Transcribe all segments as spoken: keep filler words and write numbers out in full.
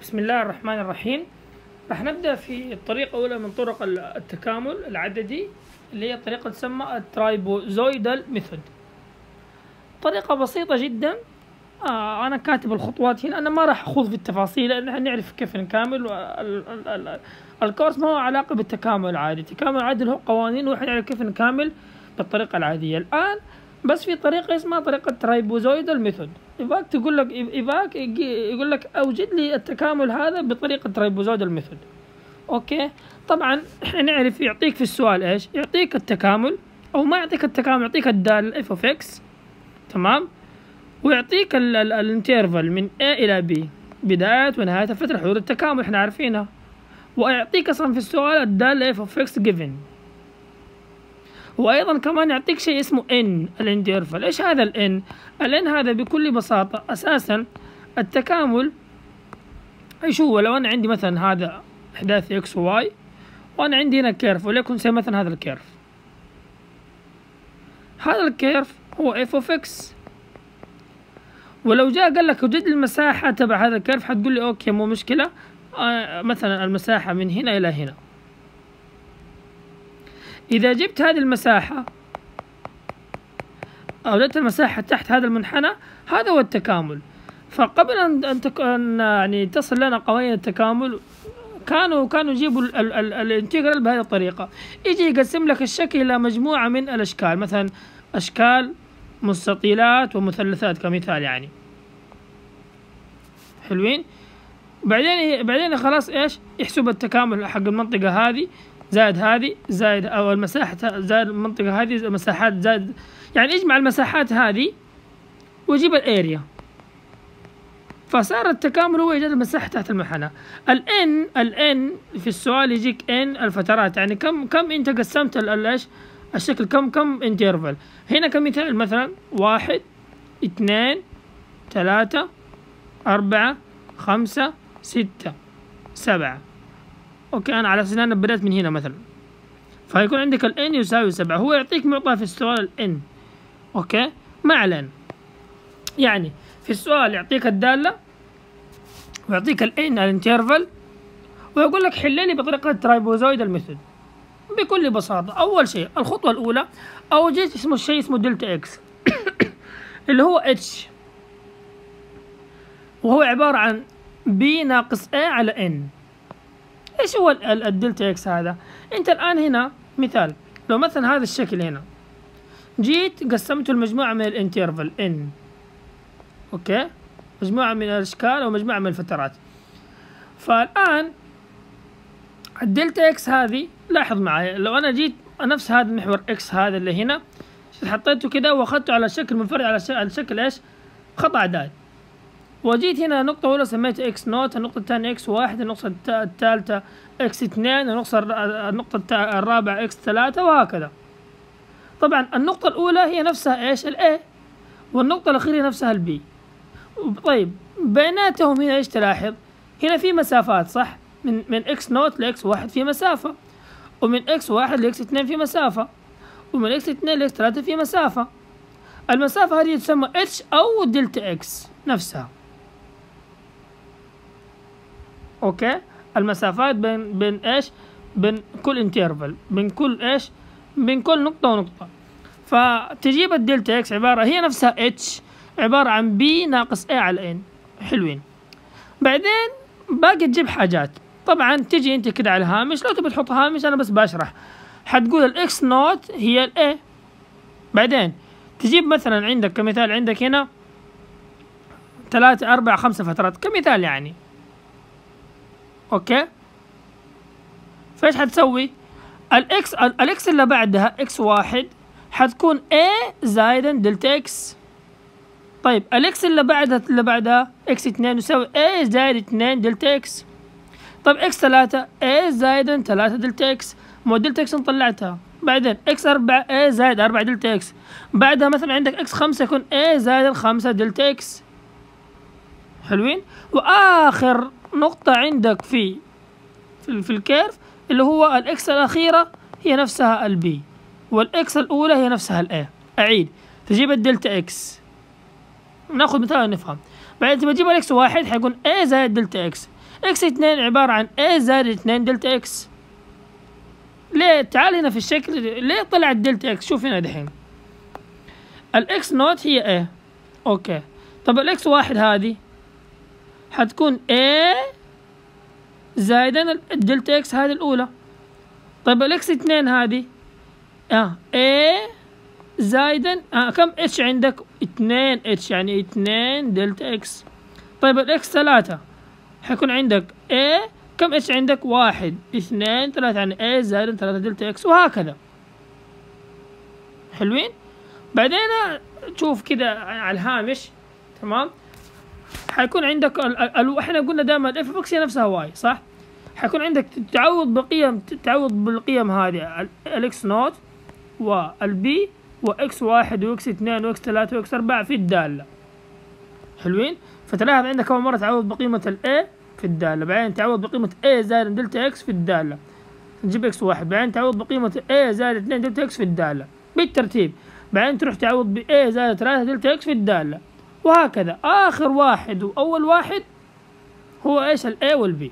بسم الله الرحمن الرحيم. راح نبدأ في الطريقة الأولى من طرق التكامل العددي اللي هي طريقة تسمى الترايبوزويدال ميثود. طريقة بسيطة جدا. آه أنا كاتب الخطوات هنا، أنا ما راح أخوض في التفاصيل لأن نعرف كيف نكامل. الكورس ما هو علاقة بالتكامل العادي، التكامل العادي له قوانين وإحنا نعرف كيف نكامل بالطريقة العادية. الآن بس في طريقة اسمها طريقة ترايبوزويدال ميثود. يباك تقول لك يباك يقول لك أوجد لي التكامل هذا بطريقة ترايبوزويدال ميثود. أوكي، طبعا إحنا نعرف يعطيك في السؤال إيش؟ يعطيك التكامل أو ما يعطيك التكامل، يعطيك الدالة اف اوف اكس، تمام، ويعطيك الانترفال من A إلى B، بداية ونهاية فترة حدود التكامل إحنا عارفينها، ويعطيك أصلا في السؤال الدالة اف اوف اكس given، وأيضا كمان يعطيك شيء اسمه n الانترفال. إيش هذا ال n؟ ال n هذا بكل بساطة أساسا التكامل إيش هو؟ لو أنا عندي مثلا هذا أحداث x و y وأنا عندي هنا كيرف، وليكن زي مثلا هذا الكيرف، هذا الكيرف هو f of x، ولو جاء قال لك وجد المساحة تبع هذا الكيرف حتقول لي أوكي مو مشكلة، آه مثلا المساحة من هنا إلى هنا. إذا جبت هذه المساحة أو جبت المساحة تحت هذا المنحنى، هذا هو التكامل. فقبل أن أن تكون يعني تصل لنا قوانين التكامل كانوا كانوا يجيبوا الانتجرال بهذه الطريقة، يجي يقسم لك الشكل إلى مجموعة من الأشكال، مثلا أشكال مستطيلات ومثلثات كمثال يعني. حلوين. بعدين بعدين خلاص إيش يحسب التكامل حق المنطقة هذه زائد هذه زائد أو المساحة زائد المنطقة هذه المساحات زائد، يعني يجمع المساحات هذه ويجيب الاريا. فصار التكامل هو إيجاد المساحة تحت المنحنى. ال n ال n في السؤال يجيك n الفترات، يعني كم كم أنت قسمت ايش الشكل، كم كم انترفال. هنا كمثال مثلا واحد اثنين ثلاثة أربعة خمسة ستة سبعة. اوكي، انا على اساس انا بدأت من هنا مثلا، فيكون عندك ال n يساوي سبعة. هو يعطيك معطى في السؤال ال n، اوكي، مع ال n. يعني في السؤال يعطيك الدالة ويعطيك ال n الانترفال ويقول لك حل لي بطريقة ترايبوزويدال ميثود. بكل بساطة أول شيء الخطوة الأولى أوجد اسمه الشيء اسمه دلتا اكس اللي هو اتش، وهو عبارة عن b ناقص a على n. ايش هو الدلتا اكس هذا؟ انت الان هنا مثال، لو مثلا هذا الشكل هنا جيت قسمته المجموعة من الانترفال n، اوكي، مجموعة من الاشكال ومجموعة من الفترات. فالان الدلتا اكس هذه لاحظ معي، لو انا جيت نفس هذا المحور اكس هذا اللي هنا حطيته كده واخذته على شكل منفرد على شكل ايش؟ خط اعداد، وجيت هنا نقطة أولى سميتها إكس نوت، النقطة الثانية إكس واحد، النقطة الثالثة إكس اثنين، النقطة الرابعة إكس ثلاثة، وهكذا. طبعا النقطة الأولى هي نفسها إيش؟ ال A، والنقطة الأخيرة نفسها ال B. طيب بيناتهم هنا إيش تلاحظ؟ هنا في مسافات صح؟ من من إكس نوت لإكس واحد في مسافة، ومن إكس واحد لإكس اثنين في مسافة، ومن إكس اثنين لإكس ثلاثة في مسافة. المسافة هذه تسمى اتش أو دلتا إكس نفسها. اوكي، المسافات بين بين ايش؟ بين كل انترفال، بين كل ايش؟ بين كل نقطة ونقطة. فتجيب الدلتا اكس عبارة هي نفسها اتش، عبارة عن بي ناقص اي على ان. حلوين. بعدين باقي تجيب حاجات، طبعا تجي انت كده على الهامش، لو تبي تحط هامش انا بس بشرح، حتقول الاكس نوت هي الاي. بعدين تجيب مثلا عندك كمثال، عندك هنا ثلاثة أربعة خمسة فترات كمثال يعني، اوكي. فايش حتسوي؟ الاكس الاكس اللي بعدها اكس واحد حتكون A زائدا دلتا اكس. طيب الاكس اللي بعدها اللي بعدها اكس اثنين يساوي A زائد اثنين دلتا اكس. طيب اكس ثلاثة A زائدا ثلاثة دلتا اكس، مو دلتا اكس طلعتها. بعدين اكس أربعة A زائد أربعة دلتا اكس. بعدها مثلا عندك اكس خمسة يكون A زائد خمسة دلتا اكس. حلوين. واخر نقطة عندك في في, في الكيرف اللي هو الاكس الأخيرة هي نفسها البي، والاكس الأولى هي نفسها الاي. أعيد، تجيب الدلتا اكس، ناخذ مثال نفهم. بعدين تبي تجيب الاكس واحد حيكون A زائد دلتا اكس. اكس اثنين عبارة عن A زائد اثنين دلتا اكس. ليه؟ تعال هنا في الشكل، ليه طلعت دلتا اكس؟ شوف هنا دحين الاكس نوت هي A، اوكي. طب الاكس واحد هذه حتكون A زائدا الدلتا اكس هذه الأولى. طيب الاكس اثنين هذه اه A زائدا آه كم اتش عندك؟ اثنين اتش، يعني اثنين دلتا اكس. طيب الاكس ثلاثة حيكون عندك A كم اتش عندك؟ واحد اثنين ثلاثة، يعني A زائدا ثلاثة دلتا اكس، وهكذا. حلوين؟ بعدين تشوف كده على الهامش، تمام؟ حيكون عندك ال ال احنا قلنا دائما الاف بوكس هي نفسها واي، صح؟ حيكون عندك تعوض بقيم، تعوض بالقيم هذه الاكس نوت والبي واكس واحد واكس اثنين واكس ثلاثة واكس أربعة في الدالة. حلوين؟ فتلاحظ عندك أول مرة تعوض بقيمة الاي في الدالة، بعدين تعوض بقيمة A زائد دلتا اكس في الدالة، تجيب اكس واحد، بعدين تعوض بقيمة A زائد اثنين دلتا اكس في الدالة بالترتيب، بعدين تروح تعوض ب A زائد ثلاثة دلتا اكس في الدالة، وهكذا. آخر واحد وأول واحد هو ايش؟ ال A وال B.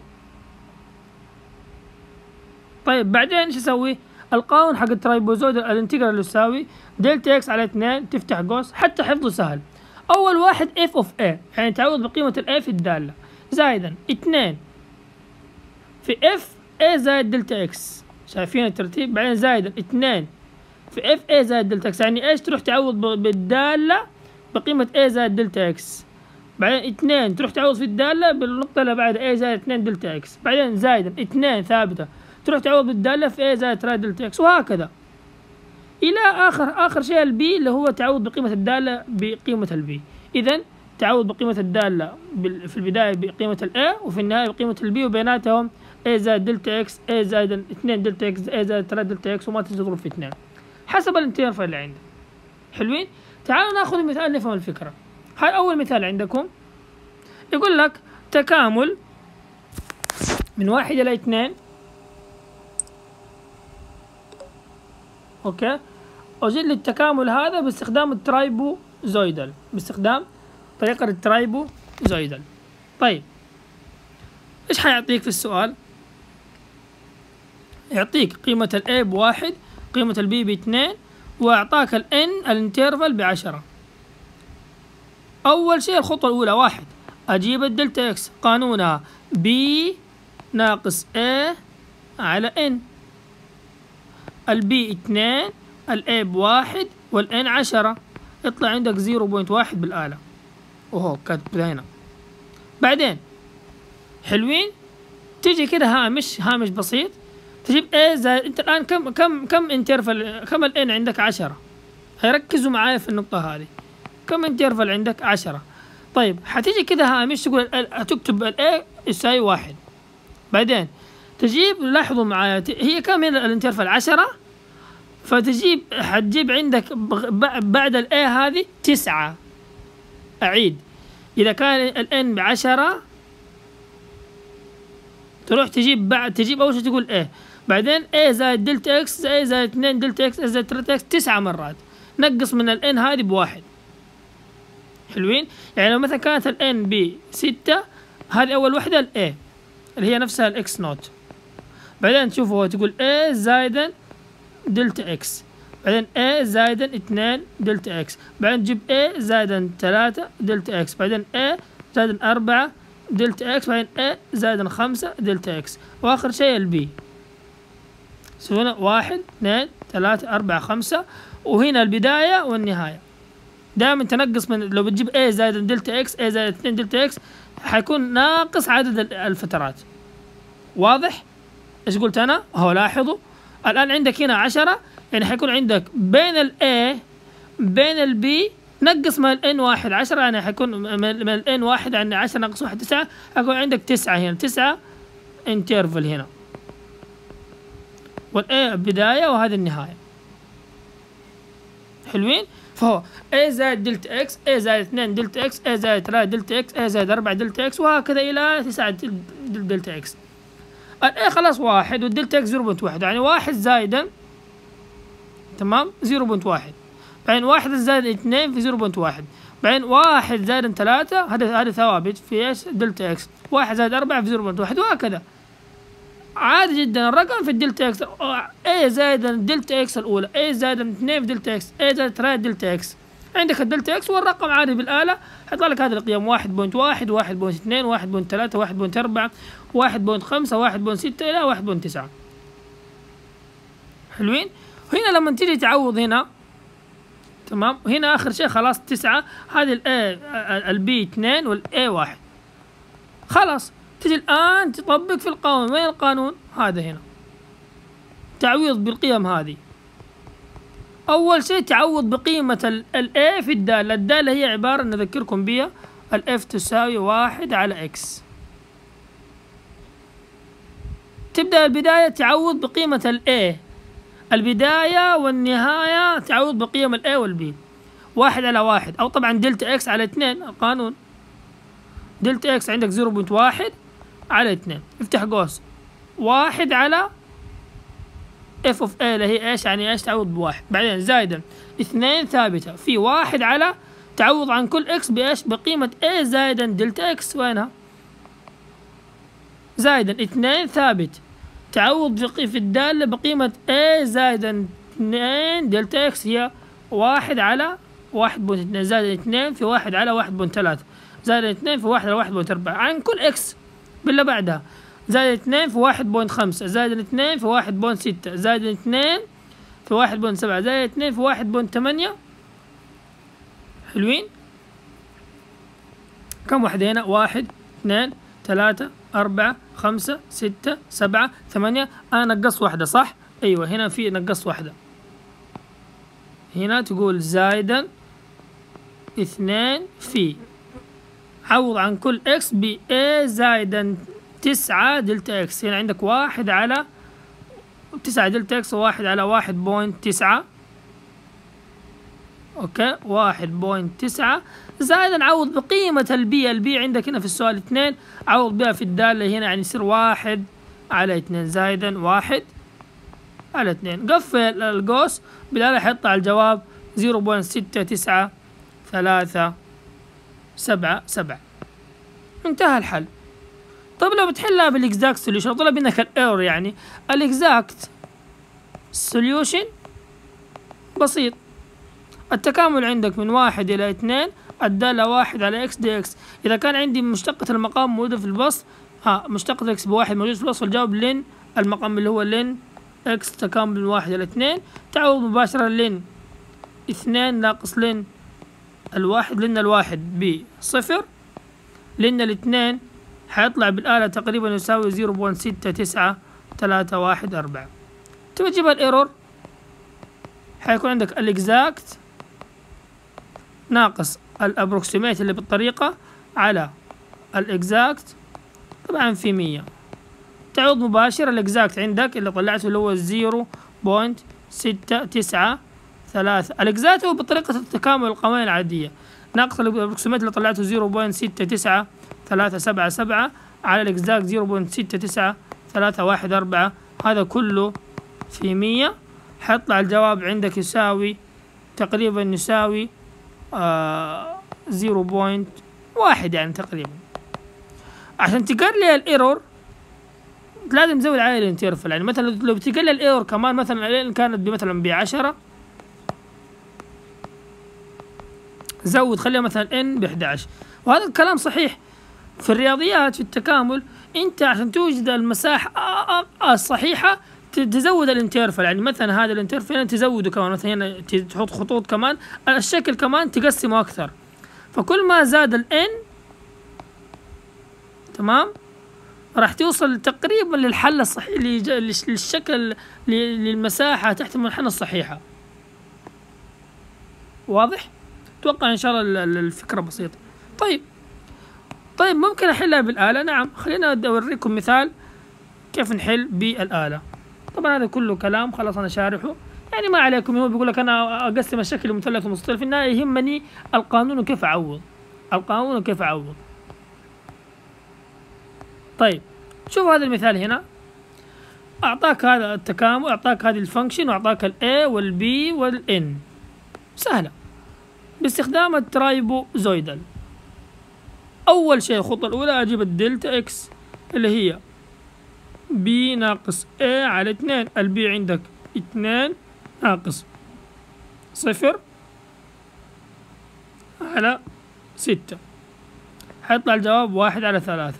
طيب بعدين ايش اسوي؟ القانون حق الترايبوزويد الانتجرال يساوي دلتا اكس على اثنين، تفتح قوس، حتى حفظه سهل. أول واحد اف اوف A، يعني تعوض بقيمة ال A في الدالة، زائدا اثنين في اف A زائد دلتا اكس، شايفين الترتيب؟ بعدين زائدا اثنين في اف A زائد دلتا اكس، يعني ايش؟ تروح تعوض بالدالة بقيمة A زائد دلتا اكس، بعدين اثنين تروح تعوض في الدالة بالنقطة اللي بعد A زائد اثنين دلتا اكس، بعدين زائدا اثنين ثابتة تروح تعوض بالدالة في A زائد ثلاثة دلتا اكس، وهكذا إلى آخر آخر شيء البي اللي هو تعوض بقيمة الدالة بقيمة البي. إذا تعوض بقيمة الدالة في البداية بقيمة الA وفي النهاية بقيمة البي، وبيناتهم A زائد دلتا اكس، A زائد اثنين دلتا اكس، A زائد ثلاثة دلتا اكس، وما تنسى تضرب في اثنين حسب الانترفال اللي عندك. حلوين؟ تعالوا ناخذ مثال نفهم الفكرة. هاي أول مثال عندكم، يقول لك تكامل من واحد إلى اثنين، أوكي، أوجد لي التكامل هذا باستخدام الترايبوزويدال، باستخدام طريقة الترايبوزويدال. طيب إيش حيعطيك في السؤال؟ يعطيك قيمة ال A بواحد، قيمة ال B باثنين، وأعطاك ال N الانترفال بعشرة. أول شيء الخطوة الأولى واحد، أجيب الدلتا إكس، قانونها B ناقص A على N، ال B اثنين، ال A بواحد، وال N عشرة، يطلع عندك صفر فاصلة واحد بالآلة، وهو كاتب هنا. بعدين حلوين، تجي كده هامش هامش بسيط، تجيب A زائد، انت الآن كم كم كم انترفال، كم ال N عندك؟ عشرة. هيركزوا معايا في النقطة هذه، كم انترفال عندك؟ عشرة. طيب حتيجي كده هامش تقول تكتب ال A يساوي واحد، بعدين تجيب، لاحظوا معايا هي كم هنا الانترفال؟ عشرة، فتجيب حتجيب عندك بعد ال A هذه تسعة. أعيد، إذا كان ال N بعشرة تروح تجيب بعد تجيب أول شيء تقول A، بعدين A زائد دلتا إكس، A زائد اثنين دلتا إكس، A زائد ثلاثة إكس، تسعة مرات، نقص من ال N هذه بواحد. حلوين؟ يعني لو مثلا كانت ال N بستة، هذه أول وحدة ال A اللي هي نفسها ال X نوت، بعدين تشوفوا تقول A زائدا دلتا إكس، بعدين A زائدا اثنين دلتا إكس، بعدين تجيب A زائدا ثلاثة دلتا إكس، بعدين A زائدا أربعة دلتا إكس، بعدين A زائدا خمسة دلتا إكس، وآخر شيء البي. سوينا واحد اثنين ثلاثة أربعة خمسة، وهنا البداية والنهاية. دائما تنقص من، لو بتجيب A زائدا دلتا إكس، A زائدا اثنين دلتا إكس، حيكون ناقص عدد الفترات. واضح؟ ايش قلت أنا؟ أهو لاحظوا الآن عندك هنا عشرة، يعني حيكون عندك بين ال A بين ال B نقص من ال N واحد عشرة، يعني حيكون من ال N واحد، يعني عشرة ناقص واحد تسعة، حيكون عندك تسعة هنا، تسعة انترفل هنا، وال A بداية وهذه النهاية. حلوين؟ فهو A زائد دلتا إكس، A زائد اثنين دلتا إكس، A زائد ثلاثة دلتا إكس، A زائد أربعة دلتا إكس، وهكذا إلى تسعة دلتا إكس. ال A خلاص واحد، والدلتا إكس صفر فاصلة واحد، يعني واحد زائدا، تمام، صفر فاصلة واحد، بعدين واحد زائد اثنين في صفر فاصلة واحد، بعدين واحد زائد ثلاثة، هذا هذا ثوابت في ايش؟ دلتا اكس. واحد زائد أربعة في زيرو بوينت واحد، وهكذا عادي جدا. الرقم في الدلتا اكس اي زائد الدلتا اكس الاولى، اي زائد اثنين في دلتا اكس، اي زائد ثلاثة دلتا اكس. عندك الدلتا اكس والرقم عادي بالآلة حيطلع لك هذه القيم واحد بوينت واحد، واحد بوينت اثنين، واحد بوينت ثلاثة، واحد بوينت أربعة، واحد بوينت خمسة، واحد بوينت ستة إلى واحد بوينت تسعة. حلوين؟ هنا لما تيجي تعوض هنا تمام، هنا آخر شيء خلاص تسعة، هذه الاي البي اثنين والاي واحد. خلاص تجي الآن تطبق في القانون. وين القانون؟ هذا هنا تعويض بالقيم هذه. أول شيء تعوض بقيمة ال A في الدالة. الدالة هي عبارة نذكركم بها ال F تساوي واحد على X. تبدأ البداية تعوض بقيمة ال A، البداية والنهاية تعوض بقيم ال A وال B. واحد على واحد، أو طبعا دلتا X على اثنين القانون. دلتا X عندك زيرو بوينت واحد على اثنين، افتح قوس، واحد على اف اوف اي اللي هي ايش؟ يعني ايش؟ تعوض بواحد. بعدين زائدا اثنين ثابته في واحد على تعوض عن كل اكس بايش؟ بقيمه اي زائدا دلتا اكس. وينها؟ زائدا اثنين ثابت تعوض في الداله بقيمه اي زائدا اثنين دلتا اكس، هي واحد على واحد بوينت اثنين زائدا اثنين في واحد على واحد بوينت ثلاثة زائدا اثنين في واحد على واحد بوينت أربعة عن كل اكس باللي بعدها، زائد اثنين في واحد بوينت خمسة زائد اثنين في واحد بوينت ستة زائد اثنين في واحد بوينت سبعة زائد اثنين في واحد بوينت ثمانية. حلوين؟ كم واحدة هنا؟ واحد اثنين ثلاثة أربعة خمسة ستة سبعة ثمانية. أنا نقصت واحدة صح؟ أيوة هنا في نقصت واحدة. هنا تقول زائدا اثنين في عوض عن كل اكس ب A زائدا تسعة دلتا اكس. هنا عندك واحد على تسعة دلتا اكس وواحد على واحد بوينت تسعة. اوكي واحد بوينت تسعة زائدا عوض بقيمة البي. البي عندك هنا في السؤال اثنين، عوض بها في الدالة هنا يعني يصير واحد على اثنين زائدا واحد على اثنين. قفل القوس، بالآلة حيطلع الجواب زيرو بوينت ستة تسعة ثلاثة سبعة سبعة. انتهى الحل. طيب لو بتحلها بالاكزاكت سوليوشن طلب منك الايرور، يعني الاكزاكت سوليوشن بسيط. التكامل عندك من واحد الى اثنين، الدالة واحد على اكس دي اكس. اذا كان عندي مشتقة المقام موجودة في البسط، ها مشتقة اكس بواحد موجود في البسط، فالجواب لين المقام اللي هو لين اكس تكامل من واحد الى اثنين. تعوض مباشرة لين اثنين ناقص لين الواحد، لين الواحد بصفر، لين الاثنين حيطلع بالآلة تقريبا يساوي زيرو بوينت ستة تسعة ثلاثة واحد أربعة. تبي تجيب الايرور، حيكون عندك الاكزاكت ناقص الابروكسيميت اللي بالطريقة على الاكزاكت طبعا في مية. تعوض مباشر الاكزاكت عندك اللي طلعته اللي هو زيرو بوينت ستة تسعة ثلاثة. الاكزاكت هو بطريقة التكامل القوانين العادية، ناقص الابروكسيميت اللي طلعته زيرو بوينت ستة تسعة ثلاثة سبعة سبعة على الاكزاكت زيرو بوينت ستة تسعة ثلاثة واحد أربعة. هذا كله في مية، حيطلع الجواب عندك يساوي تقريبا يساوي آه زيرو بوينت واحد يعني تقريبا. عشان تقلل الايرور لازم تزود عليه الانترفل. يعني مثلا لو بتقلل الايرور كمان، مثلا الان كانت بمثلا بعشرة، زود خليها مثلا ان بإحدى عشر. وهذا الكلام صحيح في الرياضيات. في التكامل انت عشان توجد المساحة الصحيحة تزود الانترفل. يعني مثلا هذا الانترفل هنا تزوده كمان، مثلا هنا تحط خطوط كمان، الشكل كمان تقسمه اكثر. فكل ما زاد الان تمام راح توصل تقريبا للحل الصحيح للشكل للمساحة تحت المنحنى الصحيحة. واضح؟ اتوقع ان شاء الله الفكرة بسيطة. طيب طيب ممكن احلها بالآلة؟ نعم، خلينا اوريكم مثال كيف نحل بالآلة. طبعا هذا كله كلام خلاص انا شارحه، يعني ما عليكم. هو بيقول لك انا اقسم الشكل لمثلث ومستطيل، في النهاية يهمني القانون وكيف اعوض القانون وكيف اعوض. طيب شوفوا هذا المثال هنا، اعطاك هذا التكامل، اعطاك هذه الفانكشن، واعطاك الاي والبي والان. سهلة. باستخدام الترايبوزويدال. أول شيء الخطوة الأولى أجيب الدلتا إكس اللي هي بي ناقص A على اثنين. البي عندك اثنين ناقص صفر على ستة، حيطلع الجواب واحد على ثلاثة.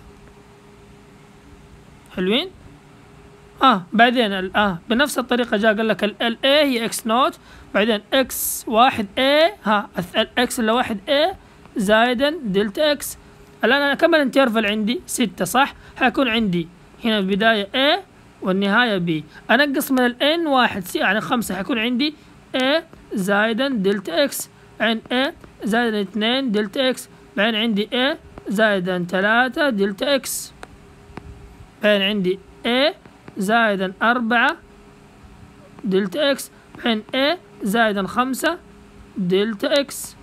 حلوين؟ اه بعدين ال اه بنفس الطريقة جاء قال لك ال A هي اكس نوت، بعدين اكس واحد A، ها الاكس اللي واحد A زائدا دلتا اكس. الآن أنا كم الانترفال عندي؟ ستة صح؟ حيكون عندي هنا البداية A والنهاية B، أنقص من ال N واحد يعني خمسة، حيكون عندي A زائدا دلتا اكس، بعدين A زائدا اثنين دلتا اكس، بعدين عندي A زائدا ثلاثة دلتا اكس، بعدين عندي A زائدا أربعة دلتا اكس، بعدين A زائدا خمسة دلتا اكس.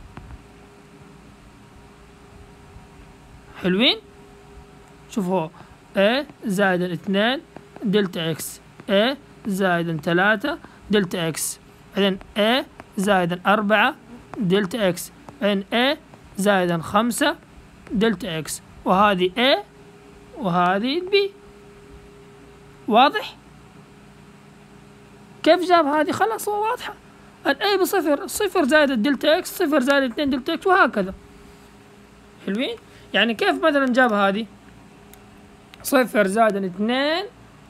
حلوين؟ شوفوا A زائدا اثنين دلتا اكس، A زائدا ثلاثة دلتا اكس، بعدين A زائدا أربعة دلتا اكس، بعدين A زائدا خمسة دلتا اكس، وهذه A وهذه B. واضح؟ كيف جاب هذه؟ خلاص واضحة. الاي بصفر، صفر زائد الدلتا اكس، صفر زائد اثنين دلتا اكس، وهكذا. حلوين؟ يعني كيف مثلا جاب هذه؟ صفر زائد اثنين،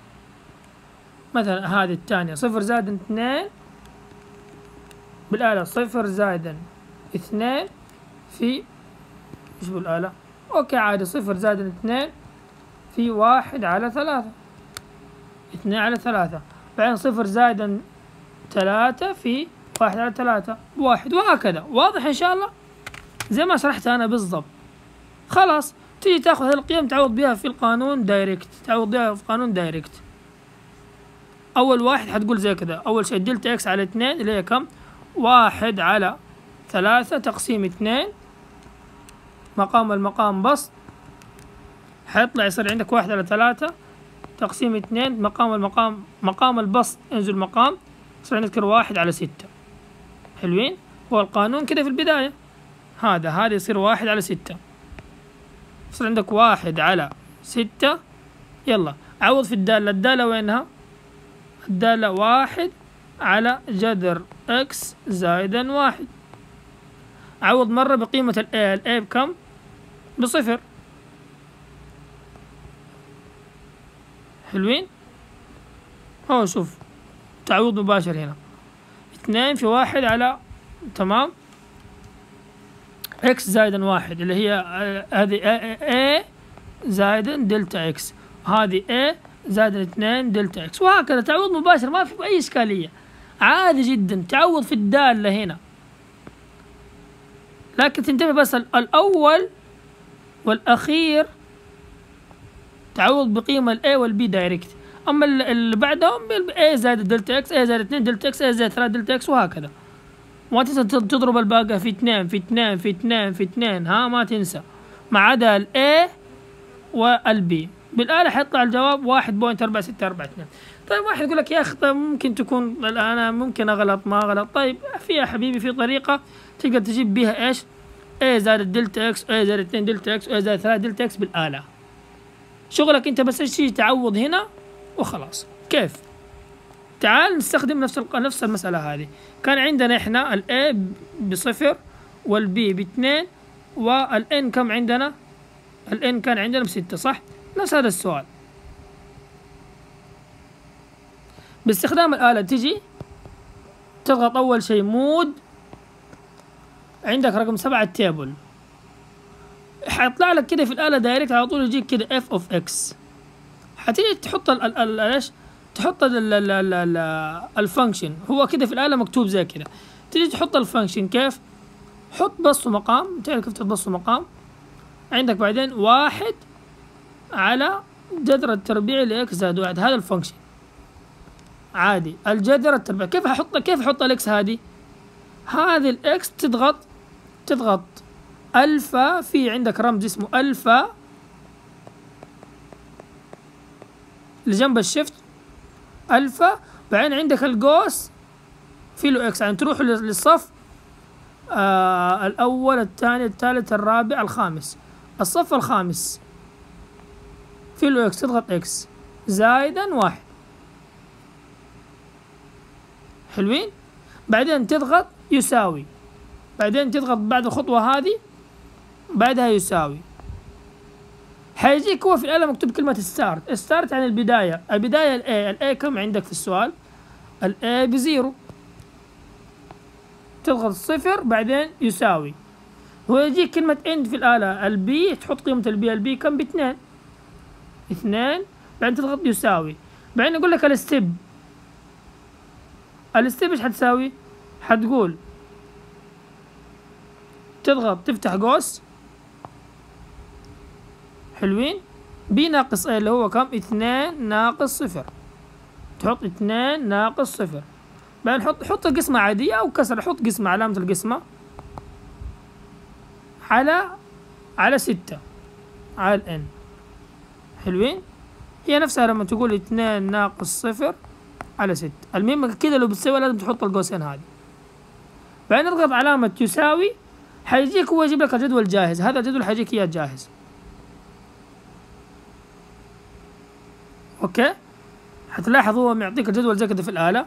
مثلا هذه الثانية صفر زائد اثنين بالآلة، صفر زائد اثنين في ايش بالآلة؟ اوكي عادي، صفر زائد اثنين في واحد على ثلاثة، اثنين على ثلاثة، بعدين صفر زائد ثلاثة في واحد على ثلاثة بواحد، وهكذا. واضح إن شاء الله؟ زي ما شرحت أنا بالضبط. خلاص تيجي تاخذ هذه القيم تعوض بها في القانون دايركت، تعوض بها في قانون دايركت. أول واحد حتقول زي كذا، أول شيء دلتا إكس على اثنين اللي هي كم؟ واحد على ثلاثة تقسيم اثنين، مقام المقام بسط، حيطلع يصير عندك واحد على ثلاثة تقسيم اثنين، مقام المقام مقام البسط انزل مقام، يصير عندك واحد على ستة. حلوين؟ هو القانون كده في البداية، هذا هذا يصير واحد على ستة، يصير عندك واحد على ستة. يلا عوض في الدالة، الدالة وينها؟ الدالة واحد على جذر اكس زائدا واحد. عوض مرة بقيمة ال A، ال A بكم؟ بصفر. حلوين؟ هو شوف تعويض مباشر هنا، اثنين في واحد على تمام اكس زائدا واحد اللي هي هذه A زائدا دلتا اكس، هذه A زائدا اثنين دلتا اكس، وهكذا تعويض مباشر ما في أي إشكالية، عادي جدا. تعوض في الدالة هنا، لكن تنتبه بس الأول والأخير تعوض بقيمة ال A وال B دايركت، أما اللي بعدهم A زائد دلتا اكس، A زائد اثنين دلتا اكس، A زائد ثلاثة دلتا اكس، وهكذا. ما تنسى تضرب الباقي في اثنين في اثنين في اثنين في اثنين، ها ما تنسى، ما عدا ال A وال B. بالآلة حيطلع الجواب واحد فاصلة أربعة ستة أربعة اثنين. طيب واحد يقول لك يا أخي طيب ممكن تكون أنا ممكن أغلط ما أغلط. طيب في يا حبيبي في طريقة تقدر تجيب بها إيش؟ A زائد دلتا اكس، A زائد اثنين دلتا اكس، A زائد ثلاثة دلتا اكس بالآلة. شغلك أنت بس إيش تيجي تعوض هنا وخلاص. كيف؟ تعال نستخدم نفس نفس المسألة هذه. كان عندنا إحنا ال A بصفر وال B باثنين وال N كم عندنا؟ ال N كان عندنا بستة صح؟ نفس هذا السؤال. باستخدام الآلة تجي تضغط أول شيء مود، عندك رقم سبعة التيبل، حيطلع لك كده في الآلة دايركت على طول يجيك كده f of x. حتيجي تحط ال ال ايش؟ تحط ال ال ال ال الفانكشن، هو كده في الآلة مكتوب زي كده. تيجي تحط الفانكشن كيف؟ حط بسط ومقام، تعرف كيف تحط بسط ومقام؟ عندك بعدين واحد على جذر التربيع لإكس زائد واحد، هذا الفانكشن عادي. الجذر التربيع كيف احط كيف احط الاكس هذه؟ هذه الاكس تضغط تضغط الفا، في عندك رمز اسمه الفا اللي جنب الشيفت الفا، بعدين عندك القوس في له اكس، يعني تروح للصف آه الأول الثاني الثالث الرابع الخامس. الصف الخامس في له إكس، تضغط إكس زائدا واحد. حلوين. بعدين تضغط يساوي، بعدين تضغط بعد الخطوة هذه بعدها يساوي. حيجيك هو في الآلة مكتوب كلمة ستارت. ستارت عن البداية. البداية الأي. الأي كم عندك في السؤال؟ الأي بزيرو. تضغط صفر بعدين يساوي. هو يجيك كلمة إند في الآلة. البي تحط قيمة البي. البي كم؟ باثنين. اثنين. بعدين تضغط يساوي. بعدين يقول لك الستيب. الستيب ايش حتساوي؟ حتقول تضغط تفتح قوس. حلوين. بي ناقص ايه اللي هو كم؟ اثنين ناقص صفر. تحط اثنين ناقص صفر. بعدين حط حط القسمة عادية أو كسر. حط قسمة، علامة القسمة على على ستة على الان. حلوين. هي نفسها لما تقول اثنين ناقص صفر على ستة. المهم كده لو بتسوي لازم تحط القوسين هذه. بعدين اضغط علامة يساوي. حيجيك هو يجيب لك الجدول جاهز. هذا الجدول حيجيك اياه جاهز. اوكي. حتلاحظ هو معطيك الجدول زي كده في الآلة.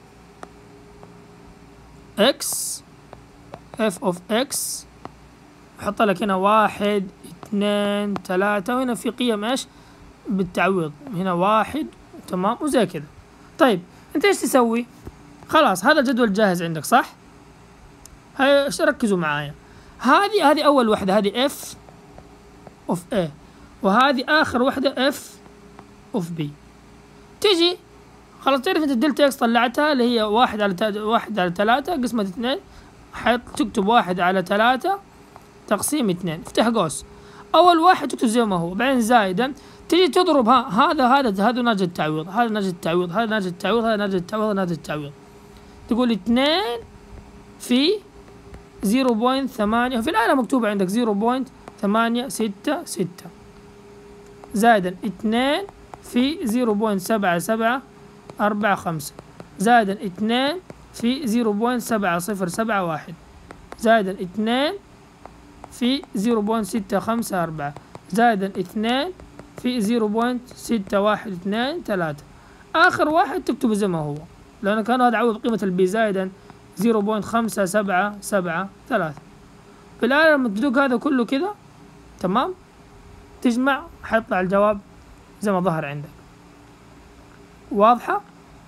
اكس اف اوف اكس. حط لك هنا واحد اثنين ثلاثة، وهنا في قيم ايش؟ بالتعويض. هنا واحد. تمام. وزي كده. طيب انت ايش تسوي؟ خلاص هذا الجدول جاهز عندك صح؟ هاي ركزوا معايا. هذه هذه أول وحدة، هذه اف اوف اي، وهذه آخر وحدة اف اوف بي. تجي خلاص تعرف انت الدلتا اكس طلعتها اللي هي واحد على تا... واحد على ثلاثة قسمة اثنين. حتكتب واحد على ثلاثة تقسيم اثنين. افتح قوس. أول واحد تكتب زي ما هو، بعدين زائدا. تجي تضرب ها هذا هذا هذا ناتج التعويض، هذا ناتج التعويض، هذا ناتج التعويض، هذا ناتج التعويض، هذا ناتج التعويض. تقول اثنين في صفر فاصلة ثمانية. في الآلة مكتوبة عندك صفر فاصلة ثمانية ستة ستة زائدا اثنين في صفر فاصلة سبعة سبعة أربعة خمسة زائدا اثنين في صفر فاصلة سبعة صفر سبعة واحد زائدا اثنين في صفر فاصلة ستة خمسة أربعة زائدا اثنين في صفر فاصلة ستة واحد اثنين ثلاثة. آخر واحد تكتبه زي ما هو، لأنه كان هذا عوض قيمة البي زائدا صفر فاصلة خمسة سبعة سبعة ثلاثة. في الآلة لما تدق هذا كله كذا تمام تجمع حيطلع الجواب زي ما ظهر عندك. واضحة؟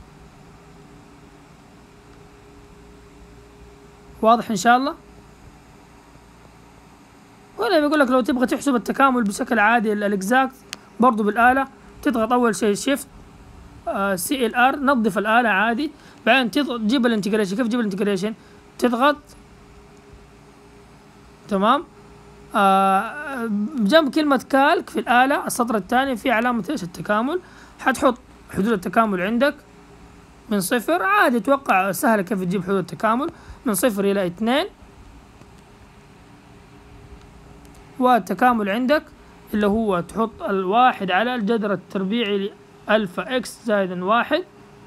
واضح إن شاء الله؟ وهنا بيقول لك لو تبغى تحسب التكامل بشكل عادي الإكزاكت برضو بالآلة تضغط أول شيء شيفت سي ال ار، نظف الآلة عادي. بعدين تضغط تجيب الانتجريشن. كيف تجيب الانتجريشن؟ تضغط تمام آه جنب كلمة كالك في الآلة السطر الثاني في علامة ايش؟ التكامل. حتحط حدود التكامل عندك من صفر عادي. توقع سهلة كيف تجيب حدود التكامل من صفر إلى اثنين. والتكامل عندك اللي هو تحط الواحد على الجذر التربيعي لألفا إكس زائدا واحد.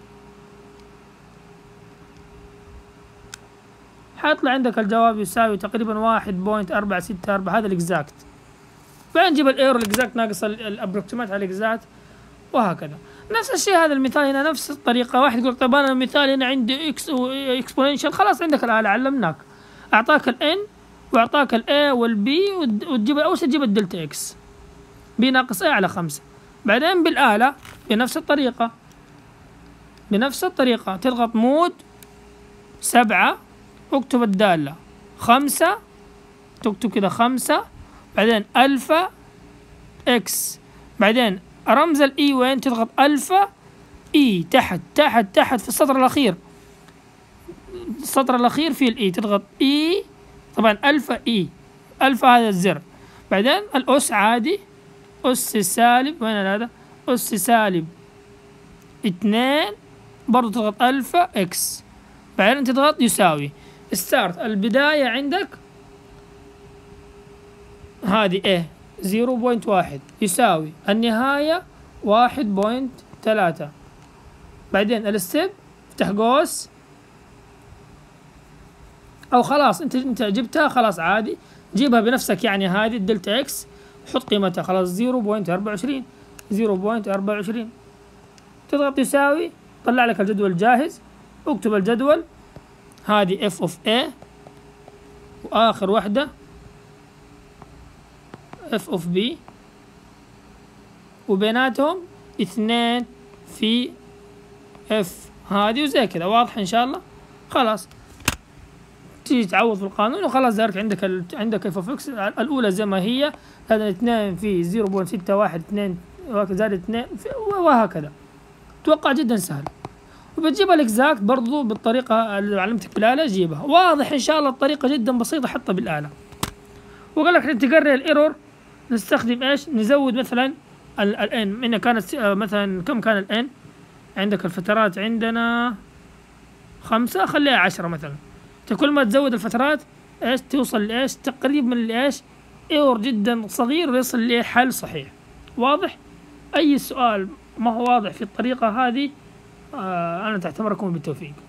حيطلع عندك الجواب يساوي تقريبا واحد بوينت أربعة ستة أربعة. هذا الإكزاكت. بعدين نجيب الإيرور الإكزاكت ناقص الأبروكسيمات على الإكزاكت وهكذا. نفس الشيء هذا المثال هنا نفس الطريقة. واحد يقول طيب أنا المثال هنا عندي إكس وإكسبوننشال. خلاص عندك الآلة علمناك. أعطاك الإن وأعطاك الإي والبي وتجيب أول شيء تجيب الدلتا إكس. بي ناقص إيه على خمسة. بعدين بالآلة بنفس الطريقة بنفس الطريقة تضغط مود سبعة اكتب الدالة خمسة. تكتب كده خمسة. بعدين ألفا إكس. بعدين رمز الإي وين؟ تضغط ألفا إي تحت تحت تحت في السطر الأخير. السطر الأخير فيه الإي تضغط إي. طبعا ألفا إي. ألفا هذا الزر. بعدين الأس عادي أس سالب. وين هذا؟ أس سالب اثنين. برضو تضغط ألفا إكس. بعدين تضغط يساوي. ستارت البداية عندك هذه إيه صفر فاصلة واحد يساوي النهاية واحد فاصلة ثلاثة. بعدين الستيب افتح قوس او خلاص انت انت جبتها خلاص عادي جيبها بنفسك، يعني هذه الدلتا اكس حط قيمتها خلاص صفر فاصلة أربعة وعشرين صفر فاصلة أربعة وعشرين، تضغط يساوي طلع لك الجدول جاهز. اكتب الجدول هذه اف اوف اي، واخر واحدة اف اوف بي، وبيناتهم اثنين في اف هذه، وزي كذا واضح ان شاء الله. خلاص تيجي تعوض في القانون وخلاص ذلك عندك ال... عندك اف اوف اكس الاولى زي ما هي، هذا اثنين في صفر فاصلة ستة واحد اثنين زائد اثنين وهكذا. اتوقع جدا سهل. وبتجيب الاكزاكت برضو بالطريقه اللي علمتك بالآلة، جيبها واضح ان شاء الله. الطريقه جدا بسيطه، حطها بالآلة. وقال لك عشان تقرر الايرور نستخدم ايش؟ نزود مثلا الان، من كانت مثلا كم كان الان عندك الفترات؟ عندنا خمسة، خليها عشرة مثلا. كل ما تزود الفترات ايش توصل لايش؟ تقريب من الايش؟ ايرور جدا صغير ويصل لحل صحيح. واضح؟ اي سؤال ما هو واضح في الطريقة هذه آه انا تحت امركم بالتوفيق.